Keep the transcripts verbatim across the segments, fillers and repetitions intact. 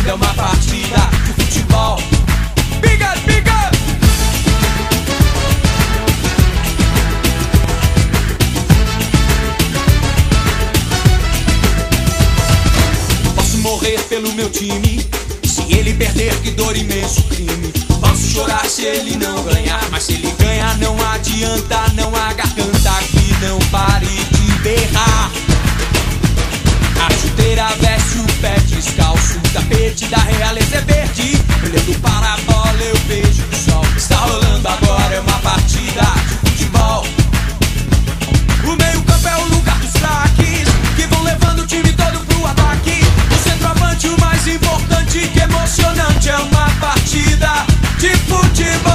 é uma partida de futebol. Big up, big up! Posso morrer pelo meu time, se ele perder, que dor, imenso crime. Posso chorar se ele não ganhar, mas se ele ganhar não adianta, não há garganta que não pare de berrar. A chuteira veste o pé descalço, o tapete da realeza é verde. Olhando para a bola eu vejo o sol. Está rolando agora, é uma partida de futebol. O meio campo é o lugar dos craques, que vão levando o time todo pro ataque. O centroavante, o mais importante, que emocionante, é uma partida de futebol.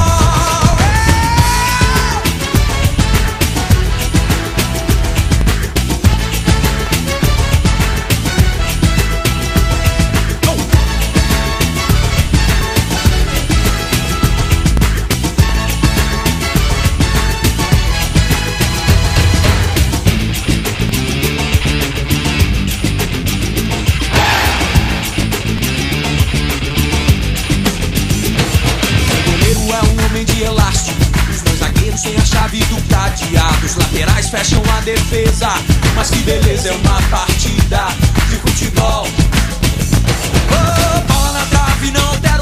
Sem a chave do cadeado, os laterais fecham a defesa. Mas que beleza, é uma partida de futebol. Oh, bola na trave, não tem